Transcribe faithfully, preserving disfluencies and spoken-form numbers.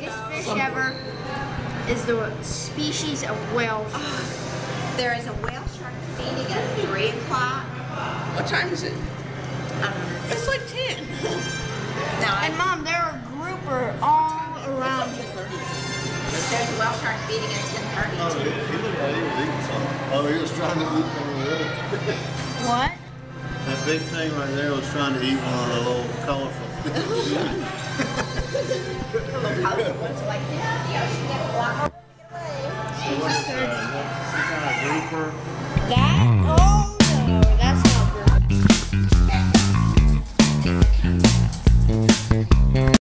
biggest fish ever is the species of whale shark. Oh, there is a whale shark feeding at three o'clock. What time is it? I don't know. It's like ten. No, And it's, Mom, there are grouper all around you. there's a whale shark feeding at ten thirty. Oh, he, he looked like he was eating something. Oh, he was trying to eat one of those. What? That big thing right there was trying to eat one of the little colorful fish. The little colorful ones like, yeah, the ocean gets a lot more. So what is that? Some kind of grouper? That? Oh!